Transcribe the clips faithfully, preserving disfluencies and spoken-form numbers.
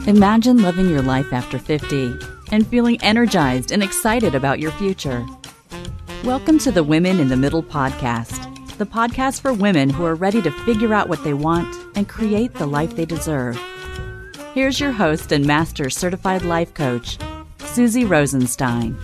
Imagine living your life after fifty and feeling energized and excited about your future. Welcome to the Women in the Middle podcast, the podcast for women who are ready to figure out what they want and create the life they deserve. Here's your host and master certified life coach, Susie Rosenstein.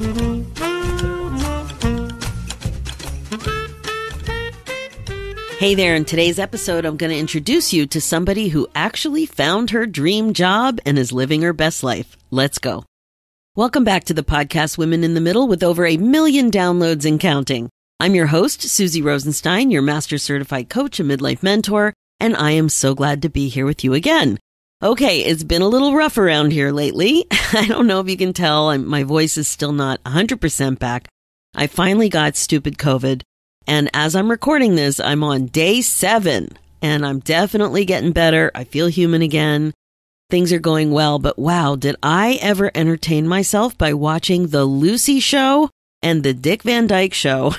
Hey there, in today's episode, I'm going to introduce you to somebody who actually found her dream job and is living her best life. Let's go. Welcome back to the podcast Women in the Middle with over a million downloads and counting. I'm your host, Susie Rosenstein, your master certified coach and midlife mentor, and I am so glad to be here with you again. Okay, it's been a little rough around here lately. I don't know if you can tell, I'm, my voice is still not one hundred percent back. I finally got stupid COVID. And as I'm recording this, I'm on day seven, and I'm definitely getting better. I feel human again. Things are going well, but wow, did I ever entertain myself by watching the Lucy show and the Dick Van Dyke show.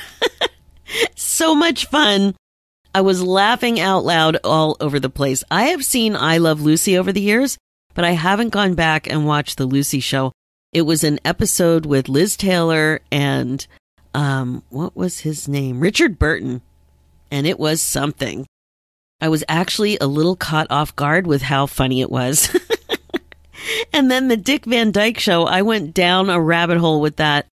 So much fun. I was laughing out loud all over the place. I have seen I Love Lucy over the years, but I haven't gone back and watched the Lucy show. It was an episode with Liz Taylor and Um, what was his name? Richard Burton. And it was something. I was actually a little caught off guard with how funny it was. And then the Dick Van Dyke show, I went down a rabbit hole with that.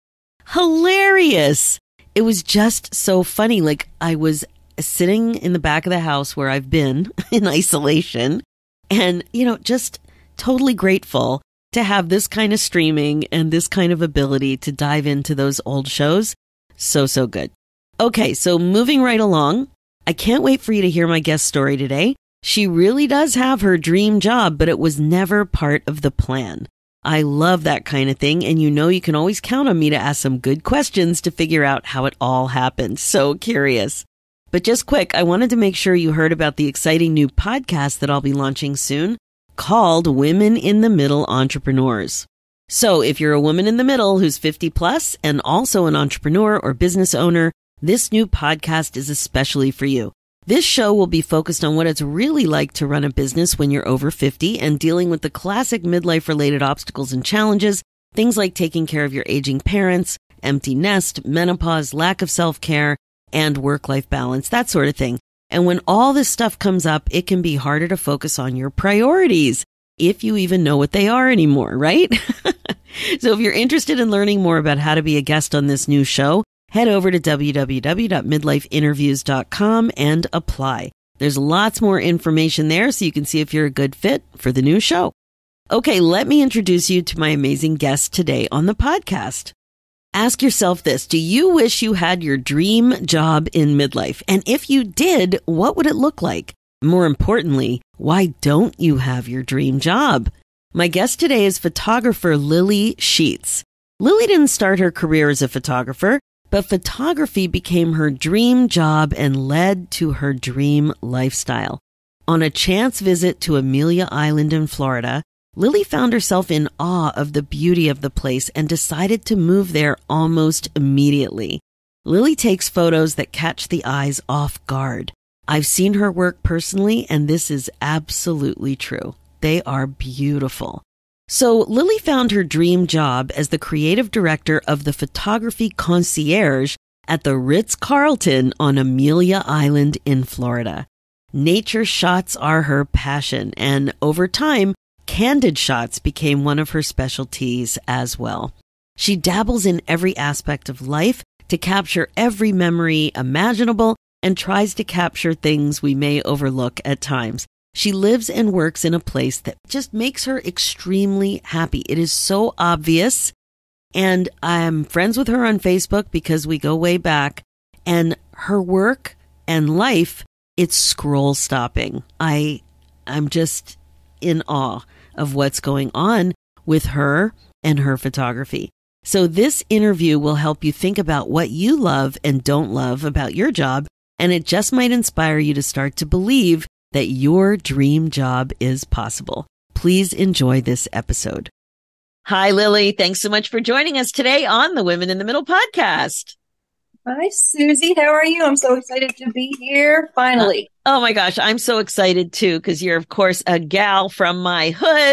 Hilarious. It was just so funny. Like, I was sitting in the back of the house where I've been in isolation and, you know, just totally grateful to have this kind of streaming and this kind of ability to dive into those old shows. So, so good. Okay, so moving right along, I can't wait for you to hear my guest story today. She really does have her dream job, but it was never part of the plan. I love that kind of thing, and you know you can always count on me to ask some good questions to figure out how it all happened. So curious. But just quick, I wanted to make sure you heard about the exciting new podcast that I'll be launching soon called Women in the Middle Entrepreneurs. So if you're a woman in the middle who's fifty plus and also an entrepreneur or business owner, this new podcast is especially for you. This show will be focused on what it's really like to run a business when you're over fifty and dealing with the classic midlife related obstacles and challenges, things like taking care of your aging parents, empty nest, menopause, lack of self-care, and work-life balance, that sort of thing. And when all this stuff comes up, it can be harder to focus on your priorities, if you even know what they are anymore, right? So if you're interested in learning more about how to be a guest on this new show, head over to w w w dot midlife interviews dot com and apply. There's lots more information there so you can see if you're a good fit for the new show. Okay, let me introduce you to my amazing guest today on the podcast. Ask yourself this: do you wish you had your dream job in midlife? And if you did, what would it look like? More importantly, why don't you have your dream job? My guest today is photographer Lilly Scheetz. Lilly didn't start her career as a photographer, but photography became her dream job and led to her dream lifestyle. On a chance visit to Amelia Island in Florida, Lilly found herself in awe of the beauty of the place and decided to move there almost immediately. Lilly takes photos that catch the eyes off guard. I've seen her work personally, and this is absolutely true. They are beautiful. So Lilly found her dream job as the creative director of the photography concierge at the Ritz-Carlton on Amelia Island in Florida. Nature shots are her passion, and over time, candid shots became one of her specialties as well. She dabbles in every aspect of life to capture every memory imaginable and tries to capture things we may overlook at times. She lives and works in a place that just makes her extremely happy. It is so obvious. And I'm friends with her on Facebook because we go way back. And her work and life, it's scroll stopping. I, I'm just in awe of what's going on with her and her photography. So this interview will help you think about what you love and don't love about your job. And it just might inspire you to start to believe that your dream job is possible. Please enjoy this episode. Hi, Lilly. Thanks so much for joining us today on the Women in the Middle podcast. Hi, Susie. How are you? I'm so excited to be here, finally. Uh, oh, my gosh. I'm so excited, too, because you're, of course, a gal from my hood.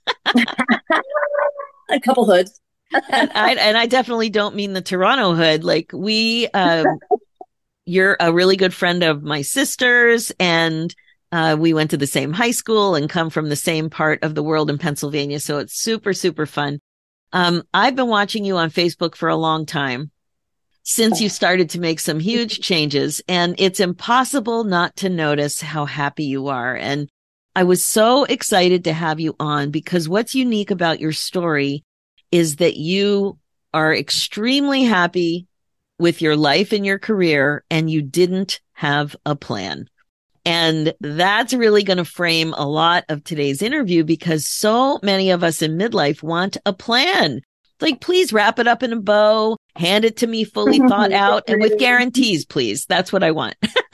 A couple hoods. and I and I definitely don't mean the Toronto hood. Like we, um, you're a really good friend of my sister's, and uh, we went to the same high school and come from the same part of the world in Pennsylvania. So it's super, super fun. Um, I've been watching you on Facebook for a long time, since you started to make some huge changes, and it's impossible not to notice how happy you are. And I was so excited to have you on because what's unique about your story is that you are extremely happy with your life and your career, and you didn't have a plan. And that's really going to frame a lot of today's interview because so many of us in midlife want a plan. Like, please wrap it up in a bow, hand it to me fully thought out, and with guarantees, please. That's what I want.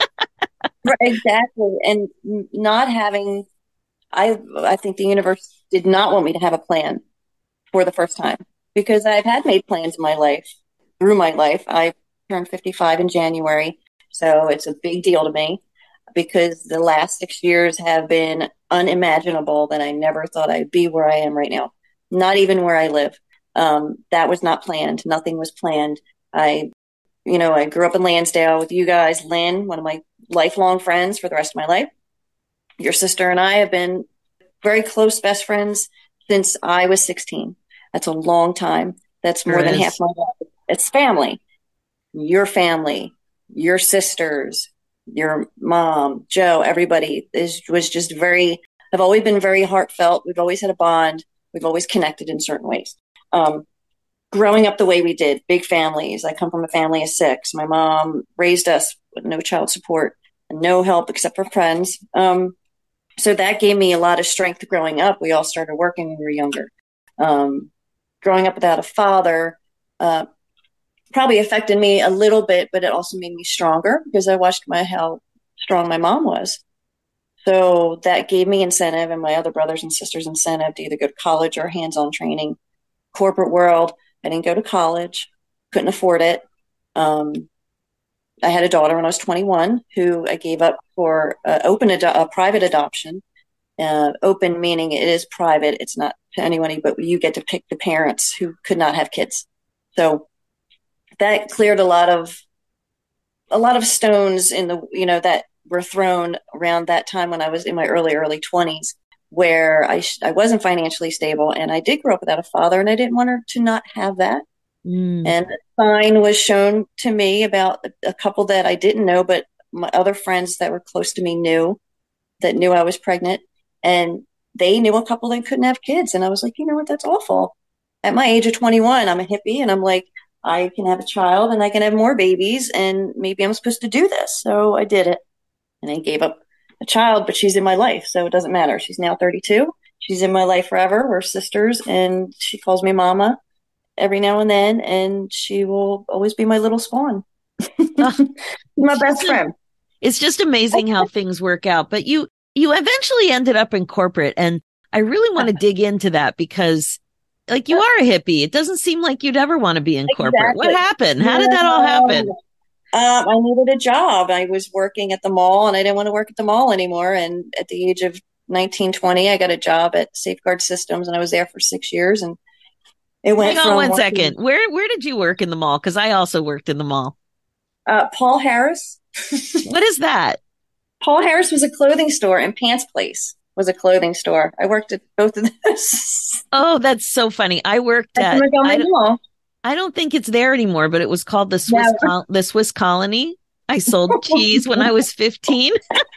Right, exactly. And not having, I, I think the universe did not want me to have a plan for the first time because I've had made plans in my life, through my life. I turned fifty-five in January, so it's a big deal to me because the last six years have been unimaginable that I never thought I'd be where I am right now, not even where I live. Um, that was not planned. Nothing was planned. I, you know, I grew up in Lansdale with you guys, Lynn, one of my lifelong friends for the rest of my life. Your sister and I have been very close best friends since I was sixteen. That's a long time. That's more Sure than is. half my life. It's family, your family, your sisters, your mom, Joe, everybody is, was just very, have always been very heartfelt. We've always had a bond. We've always connected in certain ways. Um, growing up the way we did, big families. I come from a family of six. My mom raised us with no child support and no help except for friends. Um, so that gave me a lot of strength growing up. We all started working when we were younger. Um, growing up without a father uh, probably affected me a little bit, but it also made me stronger because I watched my how strong my mom was. So that gave me incentive and my other brothers and sisters incentive to either go to college or hands-on training. Corporate world, I didn't go to college, couldn't afford it. Um, I had a daughter when I was twenty-one who I gave up for uh, open ado- a private adoption. Uh, open meaning it is private. It's not to anyone, but you get to pick the parents who could not have kids. So that cleared a lot of a lot of stones in the you know that were thrown around that time when I was in my early early twenties, where I sh- I wasn't financially stable, and I did grow up without a father, and I didn't want her to not have that. Mm. And a sign was shown to me about a, a couple that I didn't know, but my other friends that were close to me knew that knew I was pregnant, and they knew a couple that couldn't have kids, and I was like, you know what, that's awful. At my age of twenty-one, I'm a hippie, and I'm like, I can have a child, and I can have more babies, and maybe I'm supposed to do this. So I did it, and I gave up a child, but she's in my life, so it doesn't matter. She's now thirty-two. She's in my life forever. We're sisters, and she calls me mama every now and then, and she will always be my little spawn. Oh, My it's best just, friend. it's just amazing how things work out. But you, you eventually ended up in corporate, and I really want to dig into that because, like, you are a hippie. It doesn't seem like you'd ever want to be in corporate. What Exactly. happened? How did that all happen? Um, I needed a job. I was working at the mall, and I didn't want to work at the mall anymore. And at the age of nineteen, twenty, I got a job at Safeguard Systems, and I was there for six years. And it went Hang on from one working, second. Where where did you work in the mall? Because I also worked in the mall. uh, Paul Harris. What is that? Paul Harris was a clothing store, and Pants Place was a clothing store. I worked at both of those Oh, that's so funny. I worked at the at I Montgomery don't, Mall. I don't think it's there anymore, but it was called the Swiss No. Col- the Swiss Colony. I sold cheese when I was fifteen.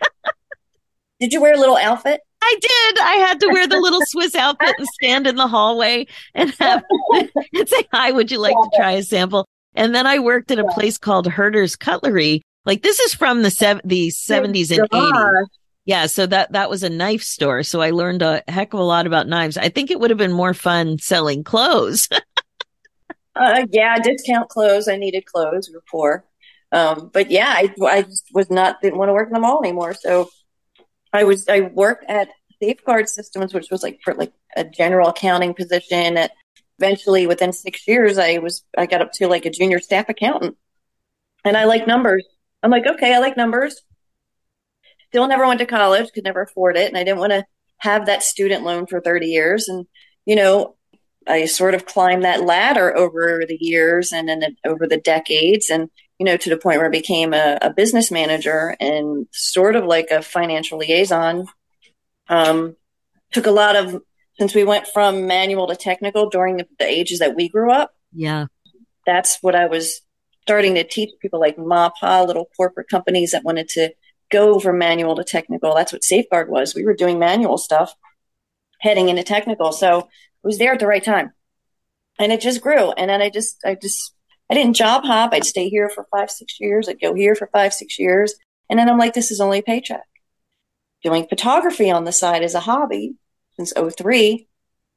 Did you wear a little outfit? I did. I had to wear the little Swiss outfit and stand in the hallway and have and say, "Hi, would you like to try a sample?" And then I worked at a place called Herder's Cutlery. Like this is from the sev- the seventies and eighties. Yeah, so that that was a knife store. So I learned a heck of a lot about knives. I think it would have been more fun selling clothes. Uh, yeah, discount clothes. I needed clothes. We were poor. Um, but yeah, I, I just was not, didn't want to work in the mall anymore. So I was, I worked at Safeguard Systems, which was like for like a general accounting position. At, eventually within six years, I was, I got up to like a junior staff accountant, and I like numbers. I'm like, okay, I like numbers. Still never went to college, could never afford it. And I didn't want to have that student loan for thirty years. And, you know, I sort of climbed that ladder over the years and then over the decades, and, you know, to the point where I became a, a business manager and sort of like a financial liaison. Um, took a lot of, since we went from manual to technical during the, the ages that we grew up. Yeah. That's what I was starting to teach people like M A P A, little corporate companies that wanted to go from manual to technical. That's what Safeguard was. We were doing manual stuff, heading into technical. So it was there at the right time. And it just grew. And then I just, I just, I didn't job hop. I'd stay here for five, six years. I'd go here for five, six years. And then I'm like, this is only a paycheck. Doing photography on the side as a hobby since oh three.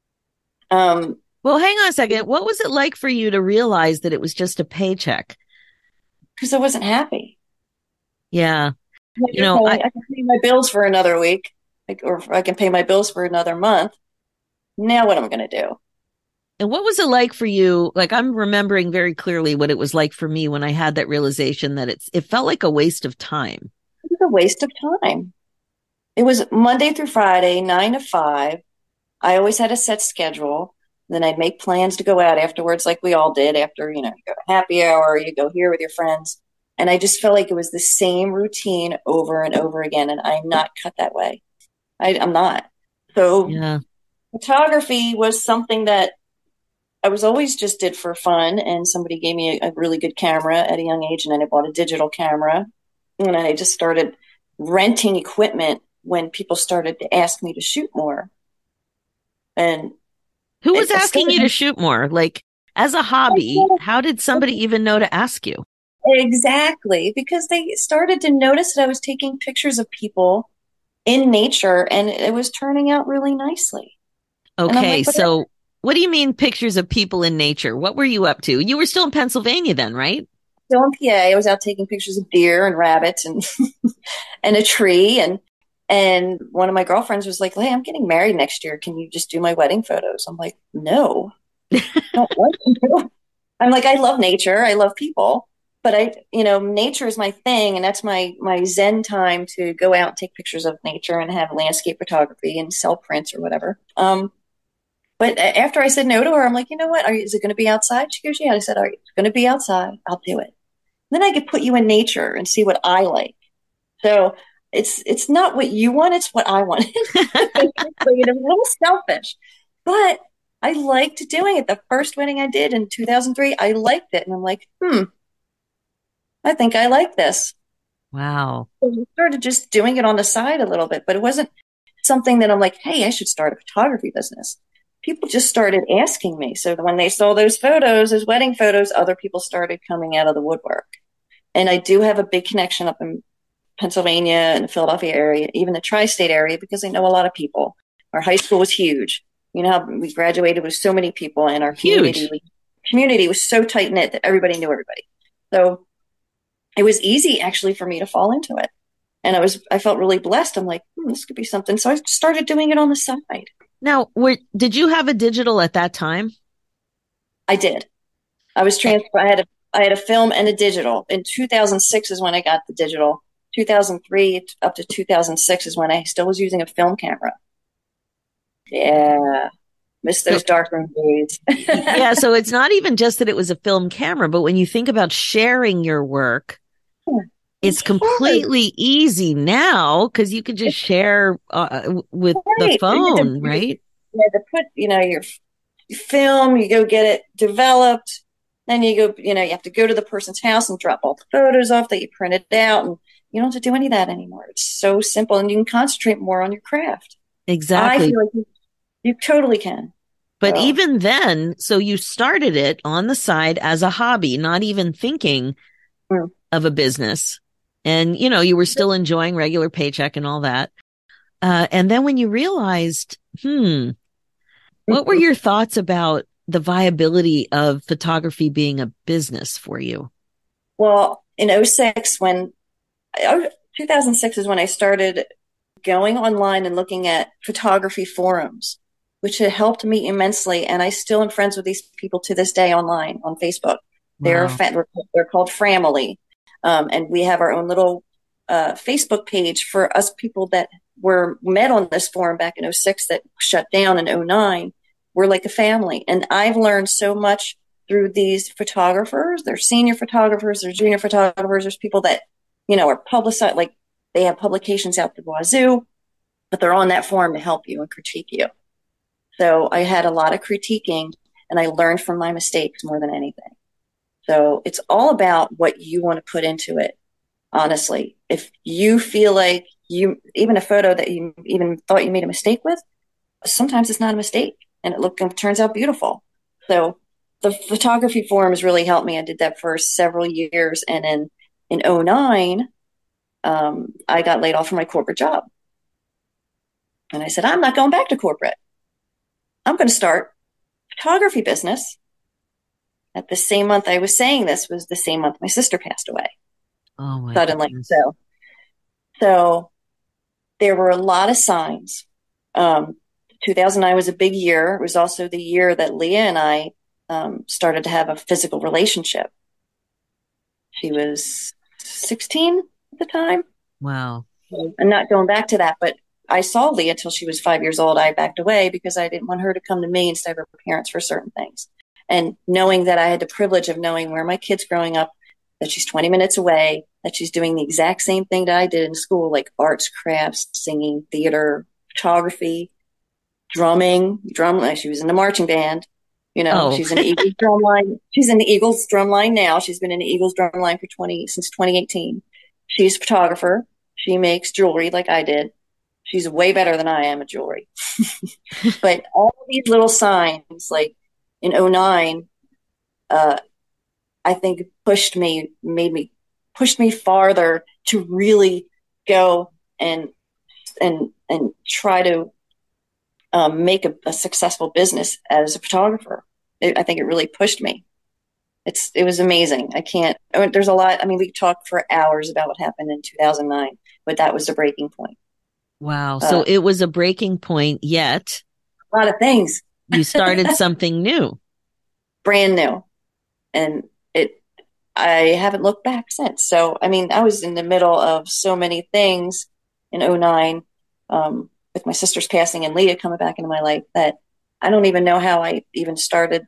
Um, well, hang on a second. What was it like for you to realize that it was just a paycheck? Because I wasn't happy. Yeah. Like, you know, okay, I, I can pay my bills for another week, like, or I can pay my bills for another month. Now what am I going to do? And what was it like for you? Like, I'm remembering very clearly what it was like for me when I had that realization that it's, it felt like a waste of time. It was a waste of time. It was Monday through Friday, nine to five. I always had a set schedule. Then I'd make plans to go out afterwards, like we all did after, you know, you go to happy hour, you go here with your friends. And I just felt like it was the same routine over and over again. And I'm not cut that way. I, I'm not. So yeah. Photography was something that I was always just did for fun. And somebody gave me a, a really good camera at a young age. And then I bought a digital camera. And I just started renting equipment when people started to ask me to shoot more. And who was I, asking I you to shoot more? Like, as a hobby, how did somebody even know to ask you? Exactly, because they started to notice that I was taking pictures of people in nature and it was turning out really nicely. Okay, like, so what do you mean pictures of people in nature? What were you up to? You were still in Pennsylvania then, right? Still in P A. I was out taking pictures of deer and rabbits and and a tree. And and one of my girlfriends was like, hey, I'm getting married next year. Can you just do my wedding photos? I'm like, no, I don't want to. I'm like, I love nature. I love people. But I, you know, nature is my thing, and that's my my zen time to go out and take pictures of nature and have landscape photography and sell prints or whatever. Um, but after I said no to her, I'm like, you know what? Are, is it going to be outside? She goes, yeah. I said, all right, it's going to be outside. I'll do it. Then I could put you in nature and see what I like. So it's it's not what you want; it's what I want. It's a little selfish, but I liked doing it. The first wedding I did in two thousand three, I liked it, and I'm like, hmm. I think I like this. Wow. So we started just doing it on the side a little bit, but it wasn't something that I'm like, hey, I should start a photography business. People just started asking me. So when they saw those photos, those wedding photos, other people started coming out of the woodwork. And I do have a big connection up in Pennsylvania and the Philadelphia area, even the tri-state area, because I know a lot of people. Our high school was huge. You know how we graduated with so many people, and our community, huge. community was so tight knit that everybody knew everybody. So it was easy actually for me to fall into it. And I was, I felt really blessed. I'm like, hmm, this could be something. So I started doing it on the side. Now, were, did you have a digital at that time? I did. I was transfer. I had a, I had a film and a digital. In two thousand six is when I got the digital. two thousand three up to two thousand six is when I still was using a film camera. Yeah. Miss those darkroom days. Yeah. So it's not even just that it was a film camera, but when you think about sharing your work, it's completely easy now because you can just share uh, with right. the phone, right? You had to put, you know, your film, you go get it developed. Then you go, you know, you have to go to the person's house and drop all the photos off that you printed out. And you don't have to do any of that anymore. It's so simple, and you can concentrate more on your craft. Exactly. I feel like you, you totally can. But so. even then, so you started it on the side as a hobby, not even thinking mm. of a business. And, you know, you were still enjoying regular paycheck and all that. Uh, and then when you realized, hmm, what were your thoughts about the viability of photography being a business for you? Well, in oh six, when two thousand six is when I started going online and looking at photography forums, which had helped me immensely. And I still am friends with these people to this day online on Facebook. Wow. They're, they're called Framily. Um, and we have our own little uh, Facebook page for us people that were met on this forum back in oh six that shut down in oh nine, we're like a family. And I've learned so much through these photographers. They're senior photographers, they're junior photographers. There's people that, you know, are publicized, like they have publications out the wazoo, but they're on that forum to help you and critique you. So I had a lot of critiquing, and I learned from my mistakes more than anything. So it's all about what you want to put into it. Honestly, if you feel like you, even a photo that you even thought you made a mistake with, sometimes it's not a mistake and it look, it turns out beautiful. So the photography forum has really helped me. I did that for several years. And then in oh nine, um, I got laid off from my corporate job. And I said, I'm not going back to corporate. I'm going to start a photography business. At the same month I was saying this was the same month my sister passed away. Oh my Suddenly. goodness. So, so there were a lot of signs. Um, two thousand nine was a big year. It was also the year that Leah and I um, started to have a physical relationship. She was sixteen at the time. Wow. I'm not going back to that, but I saw Leah till she was five years old. I backed away because I didn't want her to come to me instead of her parents for certain things. And knowing that I had the privilege of knowing where my kid's growing up, that she's twenty minutes away, that she's doing the exact same thing that I did in school, like arts, crafts, singing, theater, photography, drumming, drum. Like she was in the marching band. You know, Oh. she's in the Eagles drum line. She's in the Eagles drum line now. She's been in the Eagles drum line for twenty since twenty eighteen. She's a photographer. She makes jewelry like I did. She's way better than I am at jewelry. But all these little signs, like in oh nine, uh, I think pushed me, made me, pushed me farther to really go and, and, and try to um, make a, a successful business as a photographer. It, I think it really pushed me. It's, it was amazing. I can't, I mean, there's a lot. I mean, we could talk for hours about what happened in two thousand nine, but that was the breaking point. Wow. So Uh, it was a breaking point, yet a lot of things. you started something new. Brand new. And it, I haven't looked back since. So, I mean, I was in the middle of so many things in oh nine, um, with my sister's passing and Leah coming back into my life, that I don't even know how I even started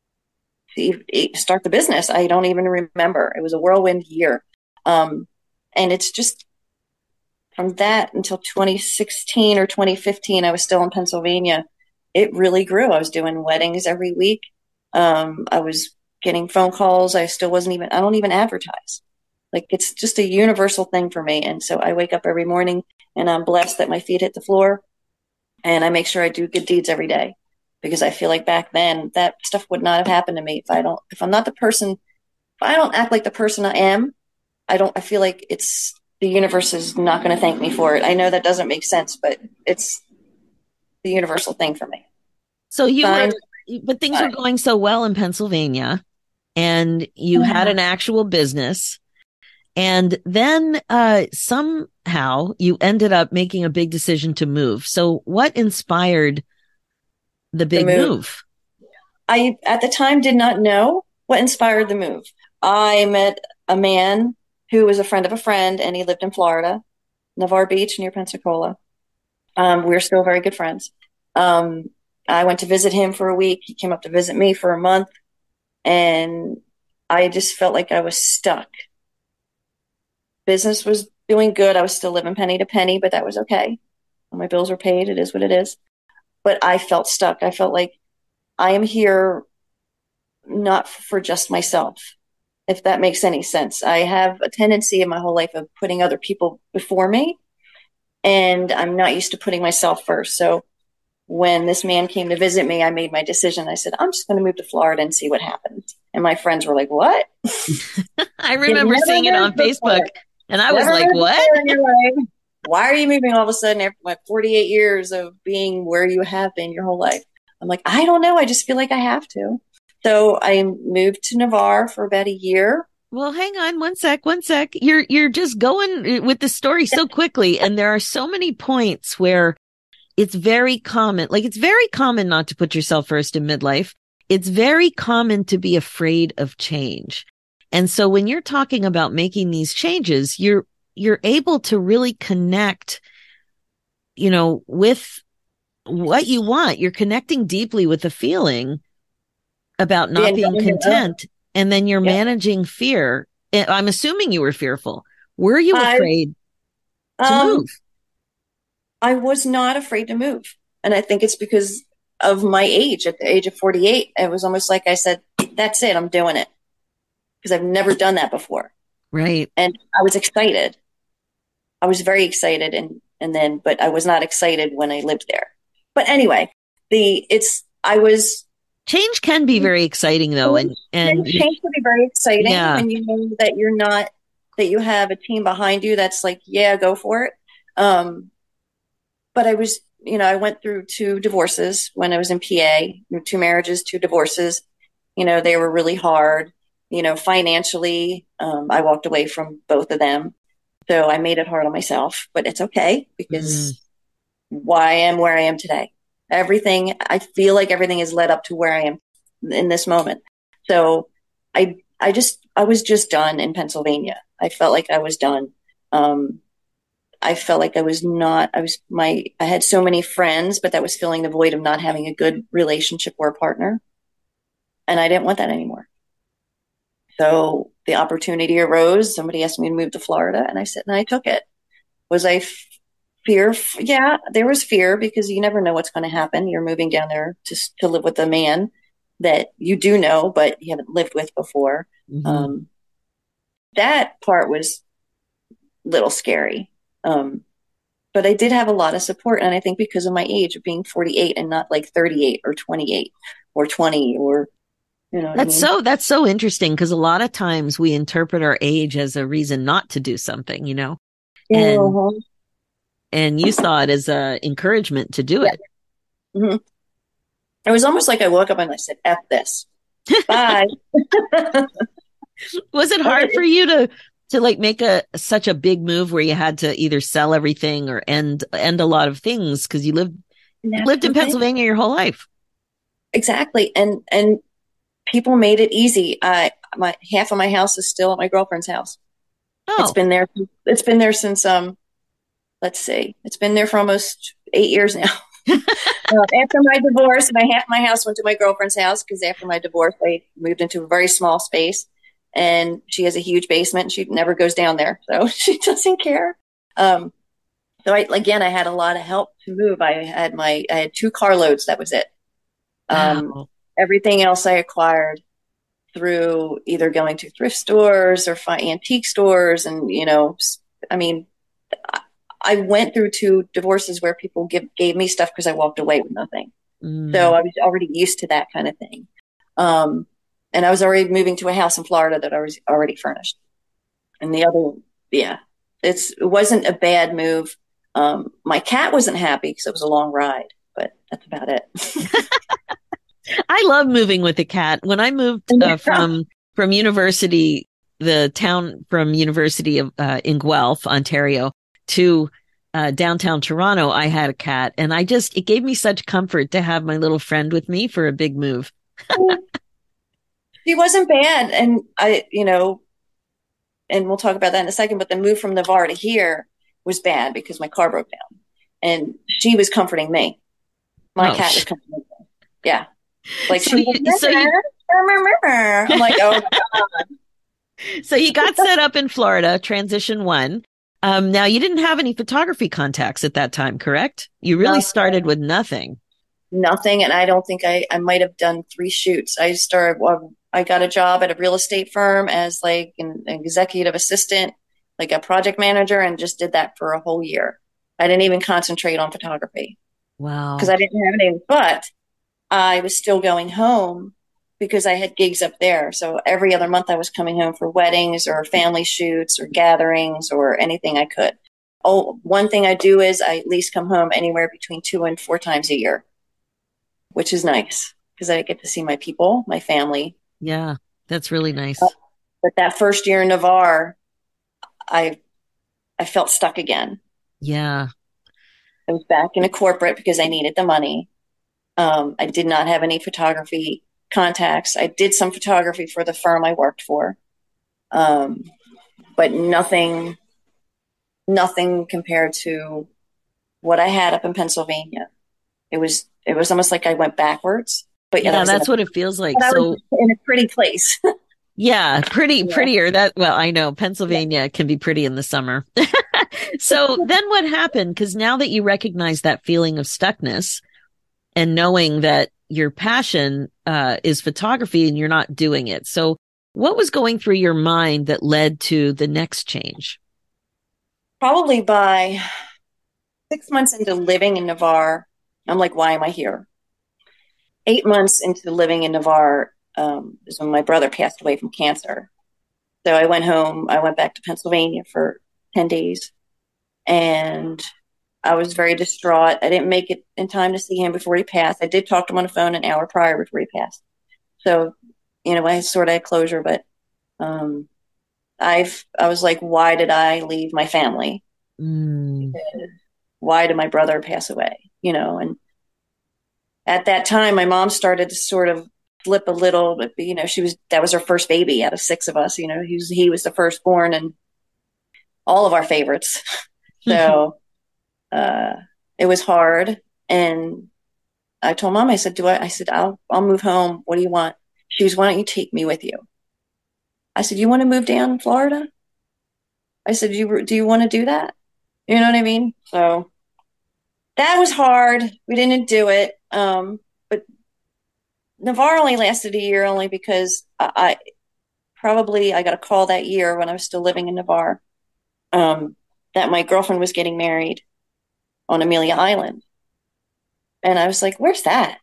to e- start the business. I don't even remember. It was a whirlwind year. Um, and it's just from that until twenty sixteen or twenty fifteen, I was still in Pennsylvania. It really grew. I was doing weddings every week. Um, I was getting phone calls. I still wasn't even, I don't even advertise. Like, it's just a universal thing for me. And so I wake up every morning and I'm blessed that my feet hit the floor, and I make sure I do good deeds every day, because I feel like back then that stuff would not have happened to me. If I don't, if I'm not the person, if I don't act like the person I am, I don't, I feel like it's, the universe is not going to thank me for it. I know that doesn't make sense, but it's the universal thing for me. So you Fine. were, but things Fine. were going so well in Pennsylvania, and you Yeah. had an actual business. And then uh, somehow you ended up making a big decision to move. So what inspired the big move. move? I, at the time, did not know what inspired the move. I met a man who was a friend of a friend, and he lived in Florida, Navarre Beach near Pensacola. Um, we're still very good friends. Um, I went to visit him for a week. He came up to visit me for a month, and I just felt like I was stuck. Business was doing good. I was still living penny to penny, but that was okay. When my bills were paid, it is what it is. But I felt stuck. I felt like I am here not for just myself, if that makes any sense. I have a tendency in my whole life of putting other people before me, and I'm not used to putting myself first. So when this man came to visit me, I made my decision. I said, I'm just going to move to Florida and see what happens. And my friends were like, what? I remember seeing it on Facebook, and I was Never like, moved what? before in your life. Why are you moving all of a sudden after like forty-eight years of being where you have been your whole life? I'm like, I don't know. I just feel like I have to. So I moved to Navarre for about a year. Well, hang on one sec, one sec. You're, you're just going with the story so quickly. And there are so many points where it's very common. Like, it's very common not to put yourself first in midlife. It's very common to be afraid of change. And so when you're talking about making these changes, you're, you're able to really connect you know, with what you want, you're connecting deeply with the feeling about not Being being on your own. content. And then you're Yep. managing fear. I'm assuming you were fearful. Were you I, afraid to um, move? I was not afraid to move. And I think it's because of my age. At the age of forty-eight, it was almost like I said, that's it, I'm doing it. Because I've never done that before. Right. And I was excited. I was very excited. And, and then, but I was not excited when I lived there. But anyway, the, it's, I was, Change can be very exciting though. And, and change can be very exciting yeah. when you know that you're not, that you have a team behind you that's like, yeah, go for it. Um, but I was, you know, I went through two divorces when I was in P A, two marriages, two divorces. You know, they were really hard. You know, financially, um, I walked away from both of them. So I made it hard on myself, but it's okay because Mm. why I am where I am today. Everything, I feel like everything is led up to where I am in this moment. So I, I just, I was just done in Pennsylvania. I felt like I was done. Um, I felt like I was not, I was my, I had so many friends, but that was filling the void of not having a good relationship or a partner. And I didn't want that anymore. So the opportunity arose. Somebody asked me to move to Florida and I said, and I took it. Was I f- fear? Yeah, there was fear because you never know what's going to happen. You're moving down there to, to live with a man that you do know, but you haven't lived with before. Mm-hmm. Um, that part was a little scary. Um, but I did have a lot of support. And I think because of my age of being forty-eight and not like thirty-eight or twenty-eight or twenty or, you know what That's I mean? so, that's so interesting because a lot of times we interpret our age as a reason not to do something, you know, and, uh-huh. and you saw it as a encouragement to do Yeah. it. Mm-hmm. It was almost like I woke up and I said, F this. Bye. Was it hard for you to, to like make a, such a big move where you had to either sell everything or end, end a lot of things because you lived, you lived in Pennsylvania your whole life? Exactly. And, and people made it easy. I, my, half of my house is still at my girlfriend's house. Oh. It's been there. It's been there since, um, let's see, it's been there for almost eight years now. uh, after my divorce, my half my house went to my girlfriend's house because after my divorce, I moved into a very small space, and she has a huge basement. And she never goes down there, so she doesn't care. Um, so I, again, I had a lot of help to move. I had my, I had two carloads. That was it. Um, Wow. Everything else I acquired through either going to thrift stores or fi- antique stores, and you know, I mean. I went through two divorces where people give, gave me stuff because I walked away with nothing. Mm. So I was already used to that kind of thing. Um, and I was already moving to a house in Florida that I was already furnished. And the other, yeah, it's, it wasn't a bad move. Um, my cat wasn't happy because it was a long ride, but that's about it. I love moving with a cat. When I moved uh, from, from university, the town from University of, uh, in Guelph, Ontario, to uh, downtown Toronto, I had a cat, and I just, it gave me such comfort to have my little friend with me for a big move. She wasn't bad. And I, you know, and we'll talk about that in a second, but the move from Navarre to here was bad because my car broke down and she was comforting me. My Oh, cat sh- was comforting me. Yeah. Like, so she you, was, so you, I'm like, oh my God. so you got set up in Florida, transition one. Um, now you didn't have any photography contacts at that time, correct? You really Nothing. started with nothing. Nothing. And I don't think I, I might have done three shoots. I started, well, I got a job at a real estate firm as like an, an executive assistant, like a project manager, and just did that for a whole year. I didn't even concentrate on photography. Wow. Because I didn't have any, but I was still going home because I had gigs up there. So every other month I was coming home for weddings or family shoots or gatherings or anything I could. Oh, one thing I do is I at least come home anywhere between two and four times a year, which is nice because I get to see my people, my family. Yeah, that's really nice. Uh, but that first year in Navarre, I I felt stuck again. Yeah. I was back in a corporate because I needed the money. Um, I did not have any photography contacts. I did some photography for the firm I worked for, um, but nothing, nothing compared to what I had up in Pennsylvania. It was, it was almost like I went backwards, but yet I Yeah, was in a, that's what it feels like. but I was So in a pretty place. yeah, pretty Yeah. prettier. That well, I know Pennsylvania can be pretty in the summer. So then what happened? Because now that you recognize that feeling of stuckness and knowing that your passion uh, is photography and you're not doing it. So what was going through your mind that led to the next change? Probably by six months into living in Navarre, I'm like, why am I here? Eight months into living in Navarre um, is when my brother passed away from cancer. So I went home. I went back to Pennsylvania for ten days, and I was very distraught. I didn't make it in time to see him before he passed. I did talk to him on the phone an hour prior before he passed. So, you know, I sort of had closure, but um, I've, I was like, why did I leave my family? Mm. Why did my brother pass away? You know, and at that time, my mom started to sort of flip a little, but you know, she was, that was her first baby out of six of us. You know, he was, he was the firstborn and all of our favorites. So, uh, it was hard. And I told mom, I said, do I, I said, I'll, I'll move home. What do you want? She was, why don't you take me with you? I said, you want to move down in Florida? I said, do you, do you want to do that? You know what I mean? So that was hard. We didn't do it. Um, but Navarre only lasted a year only because I, I probably, I got a call that year when I was still living in Navarre, um, that my girlfriend was getting married on Amelia Island. And I was like, where's that?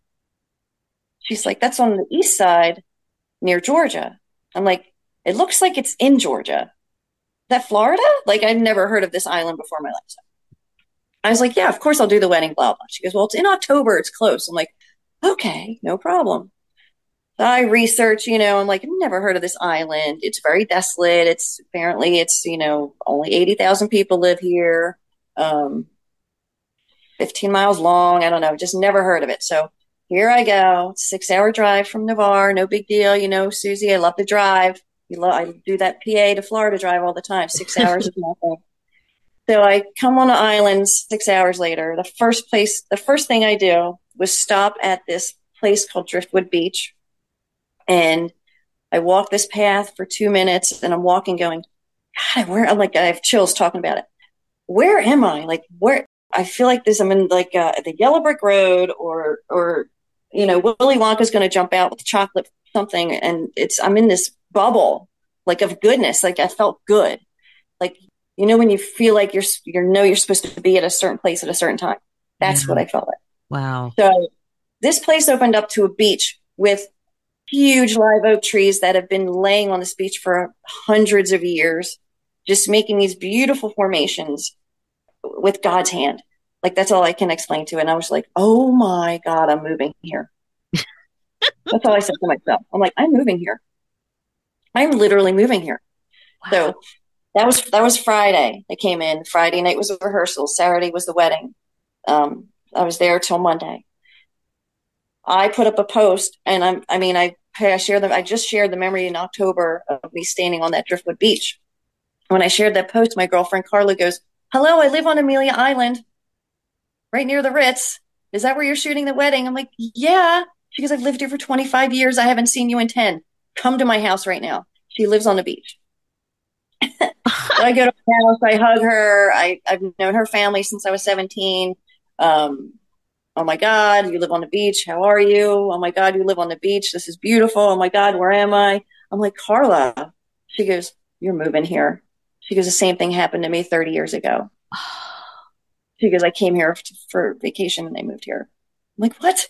She's like, that's on the east side near Georgia. I'm like, it looks like it's in Georgia. Is that Florida? Like, I'd never heard of this island before in my life. I was like, yeah, of course I'll do the wedding, blah, blah. She goes, well, it's in October. It's close. I'm like, okay, no problem. So I research, you know, I'm like, I've never heard of this island. It's very desolate. It's apparently it's, you know, only eighty thousand people live here. Um, fifteen miles long. I don't know. Just never heard of it. So here I go. Six hour drive from Navarre. No big deal. You know, Susie, I love to drive. You lo- I do that P A to Florida drive all the time. Six hours is nothing. So I come on the island six hours later. The first place, the first thing I do was stop at this place called Driftwood Beach. And I walk this path for two minutes and I'm walking going, God, where, I'm like, I have chills talking about it. Where am I? Like, where, I feel like this, I'm in like uh, the yellow brick road or, or, you know, Willy Wonka's going to jump out with chocolate something. And it's, I'm in this bubble like of goodness. Like I felt good. Like, you know, when you feel like you're, you know, you're supposed to be at a certain place at a certain time. That's Yeah. what I felt like. Wow. So this place opened up to a beach with huge live oak trees that have been laying on this beach for hundreds of years, just making these beautiful formations with God's hand. Like, that's all I can explain to it. And I was like, oh my God, I'm moving here. That's all I said to myself. I'm like, I'm moving here. I'm literally moving here. Wow. So that was, that was Friday. They came in. Friday night was a rehearsal. Saturday was the wedding. Um, I was there till Monday. I put up a post and I'm, I mean, I, I shared them. I just shared the memory in October of me standing on that Driftwood Beach. When I shared that post, my girlfriend Carla goes, hello, I live on Amelia Island, right near the Ritz. Is that where you're shooting the wedding? I'm like, yeah. She goes, I've lived here for twenty-five years. I haven't seen you in ten. Come to my house right now. She lives on the beach. So I go to her house. I hug her. I, I've known her family since I was seventeen. Um, oh my God, you live on the beach. How are you? Oh my God, you live on the beach. This is beautiful. Oh my God, where am I? I'm like, Carla. She goes, you're moving here. She goes, the same thing happened to me thirty years ago. She goes, I came here for vacation and I moved here. I'm like, what?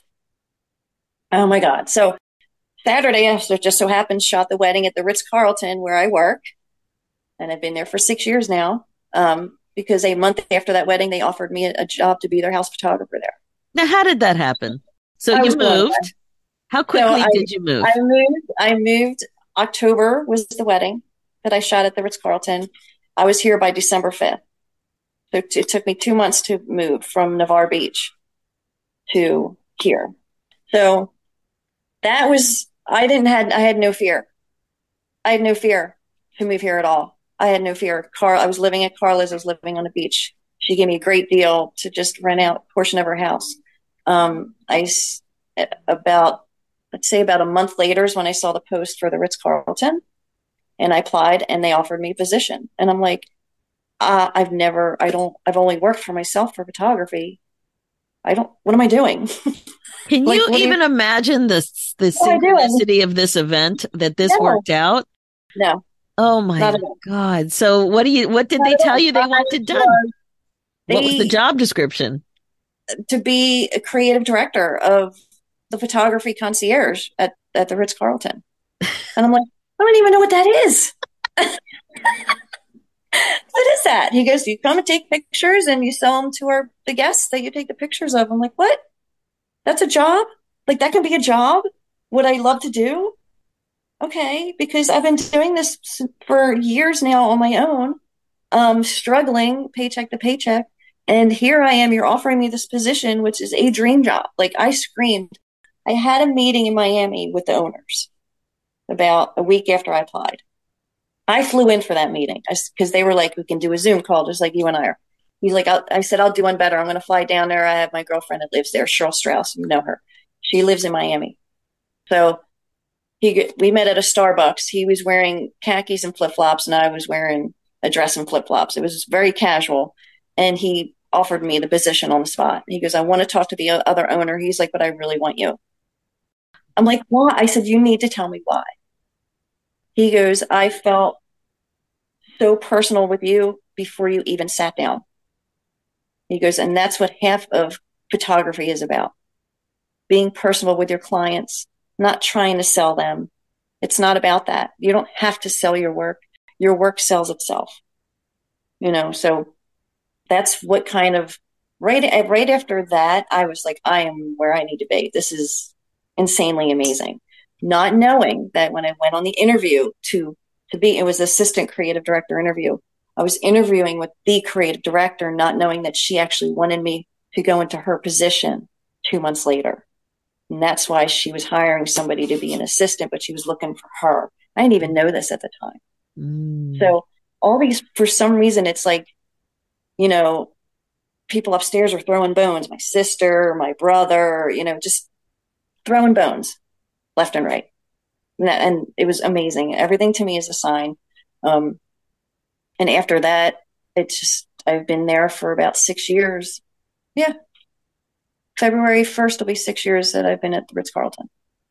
Oh my God. So Saturday, I just so happened, shot the wedding at the Ritz-Carlton where I work. And I've been there for six years now. Um, because a month after that wedding, they offered me a, a job to be their house photographer there. Now, how did that happen? So I you was blown away. moved. How quickly So I, did you move? I moved. I moved. October was the wedding that I shot at the Ritz-Carlton. I was here by December fifth. So it, it took me two months to move from Navarre Beach to here. So that was, I didn't had, I had no fear. I had no fear to move here at all. I had no fear. Carl, I was living at Carla's. I was living on the beach. She gave me a great deal to just rent out a portion of her house. Um, I, about, let's say about a month later is when I saw the post for the Ritz-Carlton, and I applied and they offered me a position. And I'm like, uh, I've never, I don't, I've only worked for myself for photography. I don't, what am I doing? Can like, you even you, imagine the, the synchronicity of this event that this no. worked out? No. Oh my God. So what do you, what did not they tell all. you they wanted done? They, what was the job description? To be a creative director of the photography concierge at, at the Ritz-Carlton. And I'm like, I don't even know what that is. What is that? He goes, you come and take pictures and you sell them to our the guests that you take the pictures of. I'm like, what? That's a job? Like, that can be a job? Would I love to do? Okay, because I've been doing this for years now on my own, um, struggling paycheck to paycheck. And here I am, you're offering me this position, which is a dream job. Like, I screamed. I had a meeting in Miami with the owners about a week after I applied. I flew in for that meeting because they were like, we can do a Zoom call just like you and I are. He's like, I'll, I said, I'll do one better. I'm going to fly down there. I have my girlfriend that lives there, Cheryl Strauss. You know her. She lives in Miami. So he, we met at a Starbucks. He was wearing khakis and flip-flops, and I was wearing a dress and flip-flops. It was very casual. And he offered me the position on the spot. He goes, I want to talk to the other owner. He's like, but I really want you. I'm like, why? I said, you need to tell me why. He goes, I felt so personal with you before you even sat down. He goes, and that's what half of photography is about. Being personal with your clients, not trying to sell them. It's not about that. You don't have to sell your work. Your work sells itself. You know, so that's what kind of, right, right after that, I was like, I am where I need to be. This is insanely amazing. Not knowing that when I went on the interview to, to be, it was assistant creative director interview. I was interviewing with the creative director, not knowing that she actually wanted me to go into her position two months later. And that's why she was hiring somebody to be an assistant, but she was looking for her. I didn't even know this at the time. Mm. So all these, for some reason, it's like, you know, people upstairs are throwing bones. My sister, my brother, you know, just throwing bones left and right. And, that, and it was amazing. Everything to me is a sign. Um, and after that, it's just, I've been there for about six years. Yeah. February first will be six years that I've been at the Ritz-Carlton.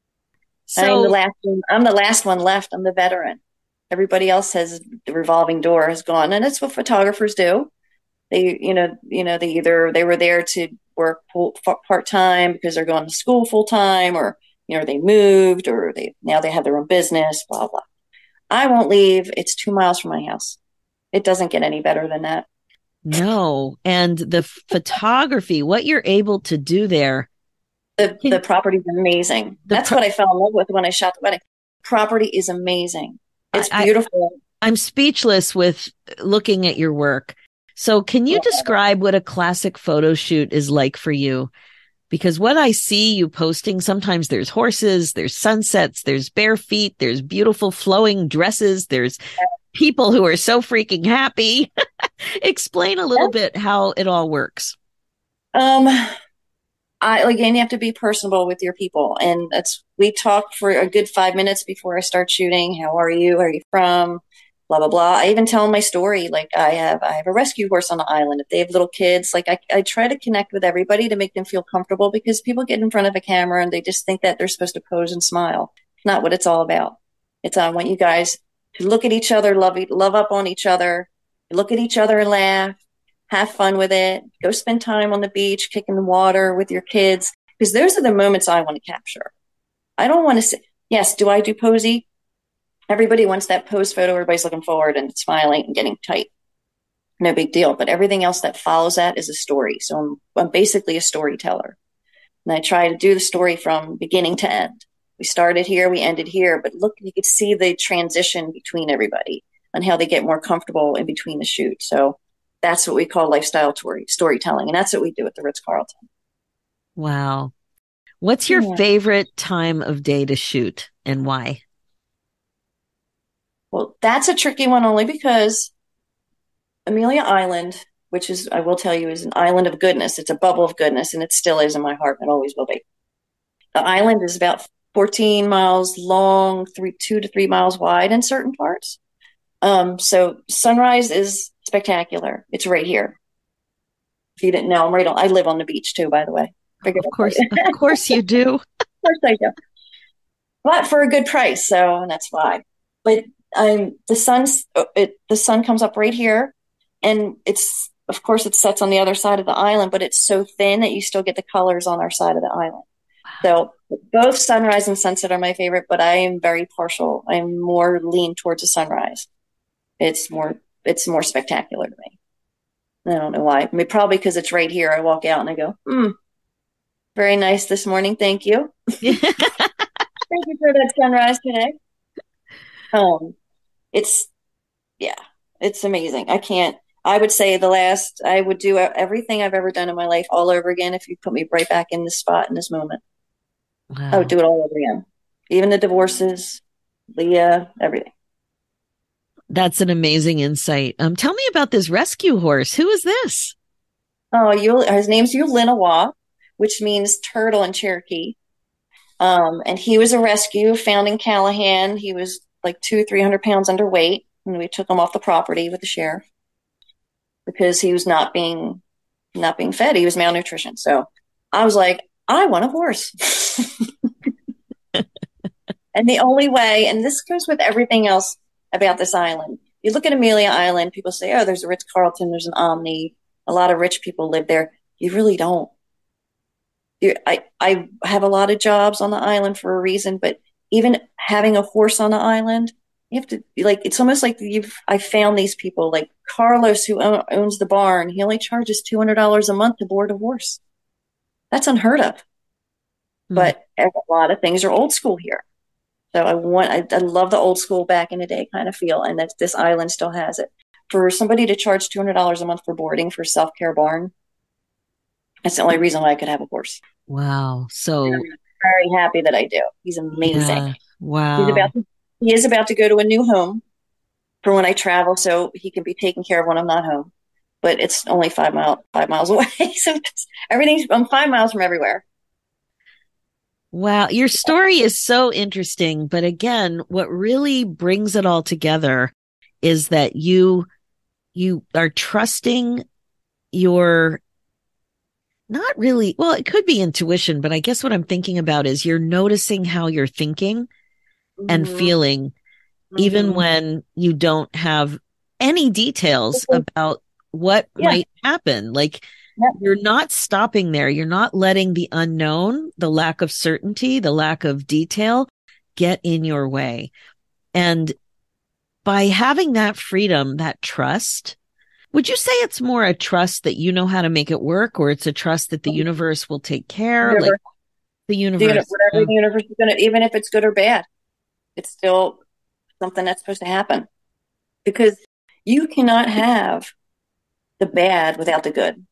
So, I'm the last one, I'm the last one left. I'm the veteran. Everybody else has, the revolving door has gone. And that's what photographers do. They, you know, you know, they either, they were there to work part-time because they're going to school full-time, or, you know, they moved, or they, now they have their own business, blah, blah. I won't leave. It's two miles from my house. It doesn't get any better than that. No. And the photography, what you're able to do there. The, the property is amazing. That's pro- what I fell in love with when I shot the wedding. Property is amazing. It's I, beautiful. I, I'm speechless with looking at your work. So can you describe what a classic photo shoot is like for you? Because what I see you posting, sometimes there's horses, there's sunsets, there's bare feet, there's beautiful flowing dresses, there's people who are so freaking happy. Explain a little bit how it all works. Um, I, again, you have to be personable with your people. And that's, we talk for a good five minutes before I start shooting. How are you? Where are you from? Blah, blah, blah. I even tell them my story. Like, I have, I have a rescue horse on the island. If they have little kids, like I, I try to connect with everybody to make them feel comfortable, because people get in front of a camera and they just think that they're supposed to pose and smile. It's not what it's all about. It's, I want you guys to look at each other, love, love up on each other, look at each other and laugh, have fun with it, go spend time on the beach, kicking the water with your kids. Because those are the moments I want to capture. I don't want to say, yes, do I do posy? Everybody wants that pose photo. Everybody's looking forward and smiling and getting tight. No big deal. But everything else that follows that is a story. So I'm, I'm basically a storyteller. And I try to do the story from beginning to end. We started here, we ended here. But look, you could see the transition between everybody and how they get more comfortable in between the shoot. So that's what we call lifestyle story, storytelling. And that's what we do at the Ritz-Carlton. Wow. What's your yeah. favorite time of day to shoot, and why? Well, that's a tricky one, only because Amelia Island which is, I will tell you, is an island of goodness. It's a bubble of goodness, and it still is in my heart, and it always will be. The island is about fourteen miles long, three, two to three miles wide in certain parts. Um, so sunrise is spectacular. It's right here. If you didn't know, I'm right on, I live on the beach too, by the way. Figured Of course, of course you do. Of course I do. But for a good price, so that's why. But I'm the sun's it the sun comes up right here, and it's of course it sets on the other side of the island, but it's so thin that you still get the colors on our side of the island. So both sunrise and sunset are my favorite, but I am very partial. I'm more lean towards a sunrise. It's more it's more spectacular to me. I don't know why. I mean, probably because it's right here. I walk out and I go, hmm, very nice this morning. Thank you. Thank you for that sunrise today. Um, it's, yeah, it's amazing. I can't, I would say the last, I would do everything I've ever done in my life all over again if you put me right back in this spot in this moment. Wow. I would do it all over again. Even the divorces, Leah, everything. That's an amazing insight. Um, tell me about this rescue horse. Who is this? Oh, you, his name's Ulinawa, which means turtle in Cherokee. Um, and he was a rescue found in Callahan. He was like two, three hundred pounds underweight, and we took him off the property with the sheriff because he was not being not being fed. He was malnutrition. So I was like, I want a horse. And the only way, and this goes with everything else about this island. You look at Amelia Island, people say, oh, there's a Ritz-Carlton, there's an Omni. A lot of rich people live there. You really don't. You, I, I have a lot of jobs on the island for a reason, but even having a horse on the island, you have to, like, it's almost like you've, I found these people, like Carlos, who own, owns the barn. He only charges two hundred dollars a month to board a horse. That's unheard of. Mm. But a lot of things are old school here. So I want, I, I love the old school back in the day kind of feel, and that this island still has it. For somebody to charge two hundred dollars a month for boarding for self-care barn, that's the only reason why I could have a horse. Wow. So I'm very happy that I do. He's amazing. Yeah. Wow. He's about to, he is about to go to a new home for when I travel, so he can be taken care of when I'm not home. But it's only five mile five miles away. So everything's, I'm five miles from everywhere. Wow. Your story is so interesting. But again, what really brings it all together is that you, you are trusting your, not really, well, it could be intuition, but I guess what I'm thinking about is you're noticing how you're thinking mm-hmm. and feeling, mm-hmm. even when you don't have any details mm-hmm. about what yeah. might happen. Like, yep. You're not stopping there. You're not letting the unknown, the lack of certainty, the lack of detail get in your way. And by having that freedom, that trust, would you say it's more a trust that you know how to make it work, or it's a trust that the universe will take care? Universe. Like the universe, the, whatever uh, the universe is going to, even if it's good or bad, it's still something that's supposed to happen, because you cannot have the bad without the good.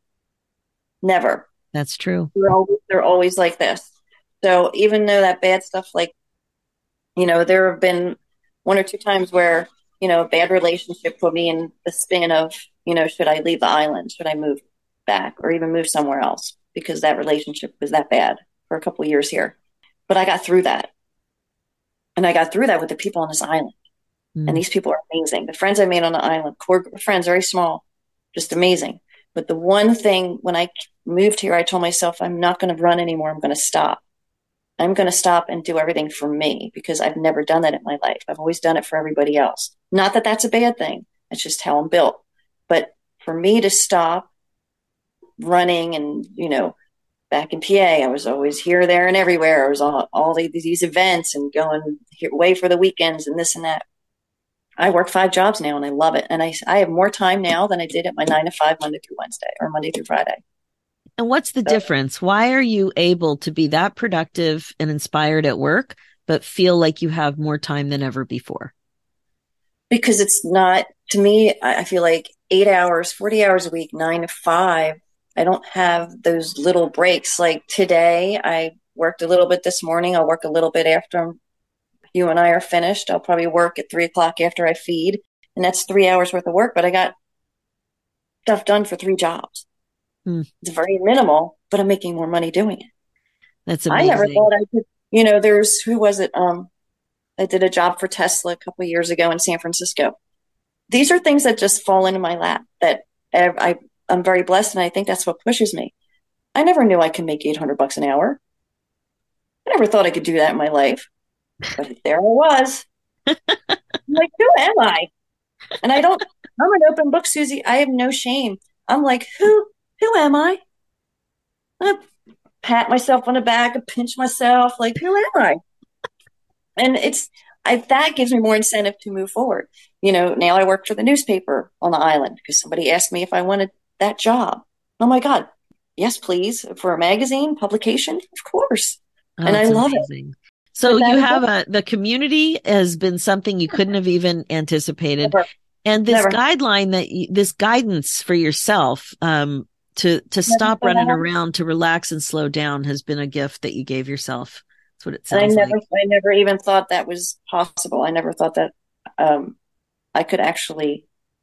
Never. That's true. They're always, they're always like this. So even though that bad stuff, like, you know, there have been one or two times where, you know, a bad relationship put me in the spin of, you know, should I leave the island? Should I move back or even move somewhere else? Because that relationship was that bad for a couple of years here. But I got through that. And I got through that with the people on this island. Mm. And these people are amazing. The friends I made on the island, core group of friends, very small, just amazing. But the one thing, when I moved here, I told myself, I'm not going to run anymore. I'm going to stop. I'm going to stop and do everything for me, because I've never done that in my life. I've always done it for everybody else. Not that that's a bad thing. It's just how I'm built. But for me to stop running and, you know, back in P A, I was always here, there, and everywhere. I was on all these events and going away for the weekends and this and that. I work five jobs now and I love it. And I, I have more time now than I did at my nine to five, Monday through Wednesday or Monday through Friday. And what's the so, difference? Why are you able to be that productive and inspired at work, but feel like you have more time than ever before? Because it's not, to me, I feel like eight hours, forty hours a week, nine to five. I don't have those little breaks. Like today, I worked a little bit this morning. I'll work a little bit after you and I are finished. I'll probably work at three o'clock after I feed. And that's three hours worth of work. But I got stuff done for three jobs. Hmm. It's very minimal, but I'm making more money doing it. That's I amazing. never thought I could, you know, there's, who was it? Um, I did a job for Tesla a couple of years ago in San Francisco. These are things that just fall into my lap that I, I'm very blessed. And I think that's what pushes me. I never knew I could make eight hundred bucks an hour. I never thought I could do that in my life, but there I was. I'm like, who am I? And I don't, I'm an open book, Susie. I have no shame. I'm like, who, who am I? I pat myself on the back and pinch myself. Like, who am I? And it's, I, that gives me more incentive to move forward. You know, now I work for the newspaper on the island because somebody asked me if I wanted that job. Oh my God. Yes, please. For a magazine publication. Of course. Oh, and I love amazing. it. So you have a, the community has been something you couldn't have even anticipated. Never. And this Never. guideline that you, this guidance for yourself, um, to, to stop running around, to relax and slow down has been a gift that you gave yourself. That's what it sounds and I never, like. I never even thought that was possible. I never thought that, um, I could actually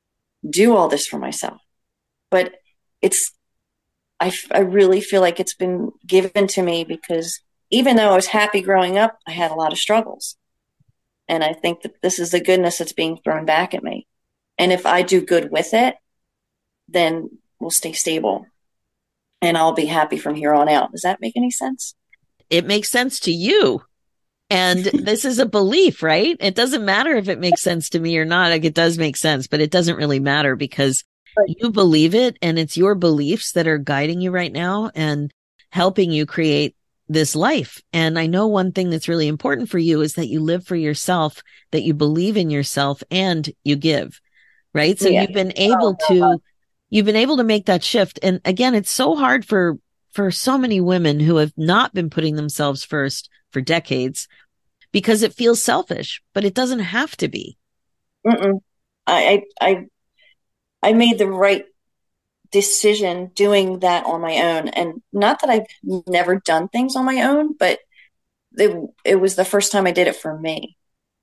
do all this for myself, but it's, I, I really feel like it's been given to me because even though I was happy growing up, I had a lot of struggles. And I think that this is the goodness that's being thrown back at me. And if I do good with it, then we'll stay stable and I'll be happy from here on out. Does that make any sense? It makes sense to you. And this is a belief, right? It doesn't matter if it makes sense to me or not. Like, it does make sense, but it doesn't really matter because right. You believe it and it's your beliefs that are guiding you right now and helping you create this life. And I know one thing that's really important for you is that you live for yourself, that you believe in yourself and you give, right? So yeah. you've been able oh, to, you've been able to make that shift. And again, it's so hard for, for so many women who have not been putting themselves first for decades because it feels selfish, but it doesn't have to be. Mm-mm. I, I, I made the right decision doing that on my own. And not that I've never done things on my own, but it, it was the first time I did it for me.